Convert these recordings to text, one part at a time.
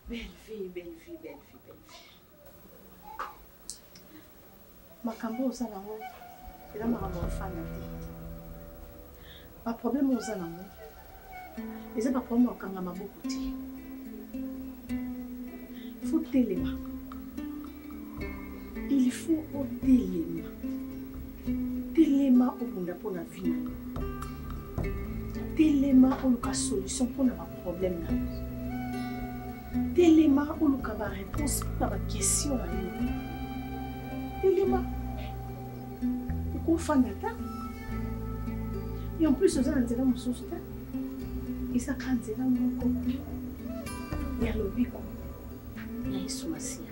Belle vie, belle vie, belle vie, belle vie. Makambo oza nango, eza makambo ofanda te. Ba problème oza nango, eza ba problème okanga maboko te. Il faut telema. Il faut telema. Telema obunda pour la vie. Telema oluka solution pour na problème na. Telema oluka ba réponse pour ba question na yo. Telema. Pourquoi fanda ta? Et en plus oza nzela mosusu ta. Isa kanzela moko. Ya lobiko. Ya isumasia.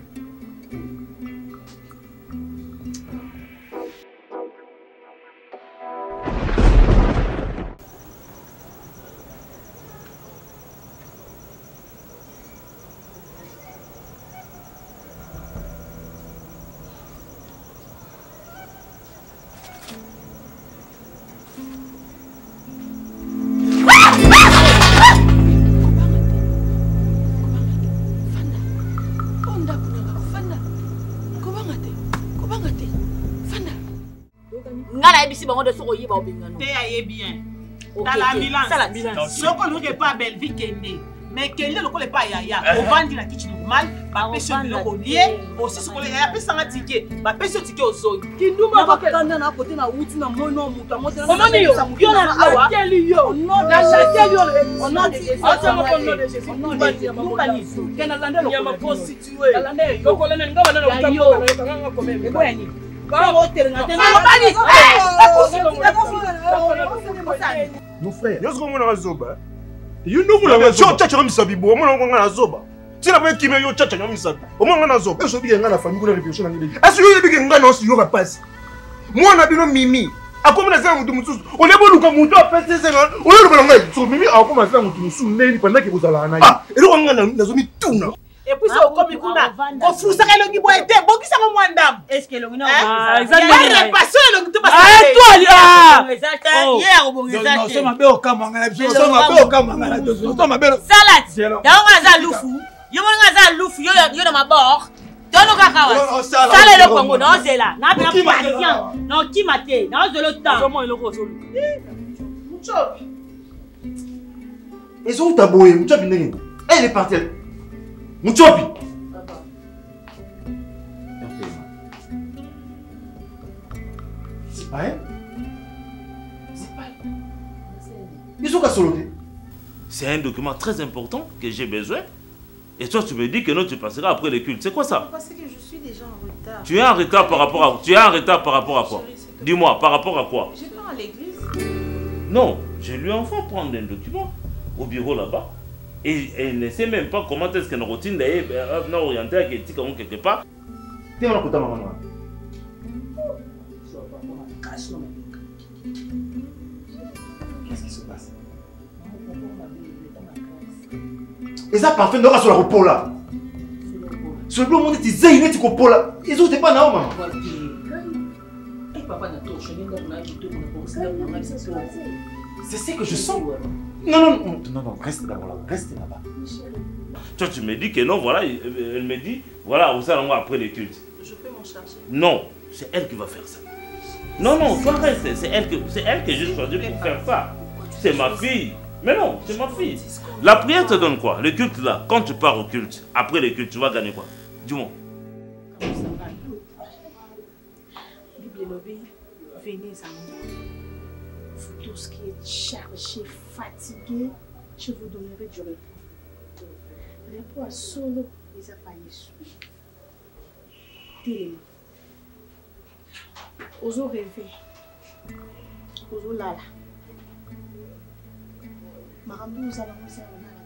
De ce royer, t'es bien. Dans l'ambulance. Ce qu'on n'est pas belle vie qu'elle est. Mais qu'elle est le coup pas yaya. On vend la kitchen normal. Bah pêche le collier. Aussi ce qu'on est yaya. Pêche sans ticket. Bah pêche au ticket au sol. Qui nous m'a pas quand on a côté na route na mono muta. Comment ni yo? Yo na awa. Quel yo? Non na quel yo? On a des. On a des. On a des. On a des. Quel Hollandais le? Yama prostitué. Hollandais. Donc on a nga bana na utambo na nga komeme. Ebweni. Mon frère, yo zoko mona zoba. You know mona zo chacha ngamisabi bo mona ngana zoba. Tina ba kime yo chacha ngamisabi. O mona ngana zoba. Eso bi ngana famille kuna réflexion na ngeli. Est-ce que yo bi ngana no si yo passe. Moi na bino mimi. Akoma na zanga mutu mususu. O lebo luka mutu apese zenga. O lebo na ngai. So mimi akoma na mutu mususu meli pendant que vous allez en aller. Ah, et lo ngana na zo mi tuna. Et puis c'est comme kuna ko fusa ka longi boy te bo kisa ko mwandam est-ce que longi na exactement ya passion longi to passer toi là hier au bon exactement so mabe okama ngana biso so mabe okama ngana to so mabe salade dawo za lufu yo mona za lufu yo na mabord dono kakawa salade le kongo na zela na bien patient non qui maté na zelo temps comment il ko solo muchopi et so taboye muchopi ndenge elle est partie. Muchopi. Papa. C'est pas elle. C'est pas elle. Ils sont qu'à soloter. C'est un document très important que j'ai besoin. Et toi, tu me dis que non, tu passeras après les cultes. C'est quoi ça? Parce que je suis déjà en retard. Tu es en retard par rapport à... Tu es en retard par rapport à quoi? Dis-moi, par rapport à quoi? Je pars à l'église. Non, je lui envoie prendre un document au bureau là-bas. Et elle ne sait même pas comment est-ce qu'une routine est orientée à quelque part. Tu es en train de maman. Qu'est-ce qui se passe? Et ça parfait n'aura sur la repos là. Sur le monde tu sais il tu copo là. Ils ont pas là maman. C'est ce que je sens. Non, reste d'abord là, reste là-bas. Toi, tu me dis que non, voilà, elle me dit, voilà, vous allez après les cultes. Je peux m'en charger. Non, c'est elle qui va faire ça. Non, toi reste, c'est elle que j'ai choisi pour faire ça. C'est ma fille. Mais non, c'est ma fille. La prière te donne quoi? Le culte là, quand tu pars au culte, après les cultes, tu vas gagner quoi? Dis-moi. Venez à moi. Tout ce qui est chargé, fatigué, je vous donnerai du repos. Repos à solo, les appareils. Télé. Ozo rêver. Ozo lala. Marambo, nous allons nous faire